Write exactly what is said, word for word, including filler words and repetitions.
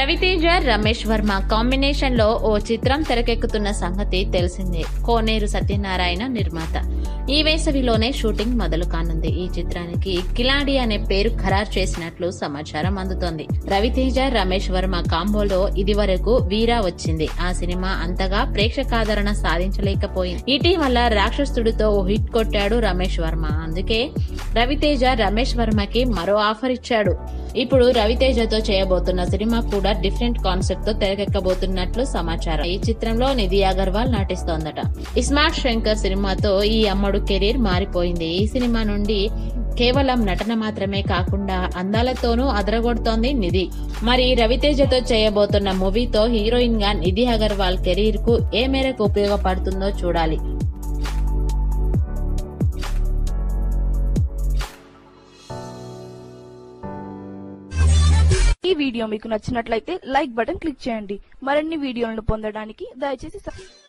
Raviteja Ramesh Varma combination లో ఓ చిత్రం తెరకెక్కుతున్న సంగతి తెలిసిందే. కోనేరు సత్యనారాయణ నిర్మాత. ఈ వేసవిలోనే షూటింగ్ మొదలు కానుంది. ఈ చిత్రానికి కిలాడి అనే పేరు ఖరారు చేసినట్లు సమాచారం అందుతోంది. రవితేజ రమేష్ వర్మ కాంబోలో ఇది వరకు వీరా వచ్చింది. ఆ సినిమా అంతగా ప్రేక్షకాదరణ సాధించలేకపోయింది. ఇటీవల రాక్షసుడితో ఓ హిట్ కొట్టాడు రమేష్ వర్మ. అందుకే రవితేజ రమేష్ వర్మకి మరో ఆఫర్ ఇచ్చాడు. ఇప్పుడు రవితేజతో చేయబోతున్న సినిమా కూడా డిఫరెంట్ కాన్సెప్ట్ తో తెరకెక్కబోతున్నట్లు సమాచారం. ఈ చిత్రంలో నిధి అగర్వాల్ నటిస్తోందట. ఇస్మార్ట్ శంకర్ సినిమాతో ఈ అమ్మడు కెరీర్ మారిపోయింది. ఈ సినిమా నుండి కేవలం నటన మాత్రమే కాకుండా అందాలతోనూ అదరగొడుతోంది నిధి. మరి రవితేజతో చేయబోతున్న మూవీతో హీరోయిన్ గా నిధి అగర్వాల్ కెరీర్ కు ఏ మేరకు ఉపయోగపడుతుందో చూడాలి. ఈ వీడియో మీకు నచ్చినట్లయితే లైక్ బటన్ క్లిక్ చేయండి. మరిన్ని వీడియోలను పొందడానికి దయచేసి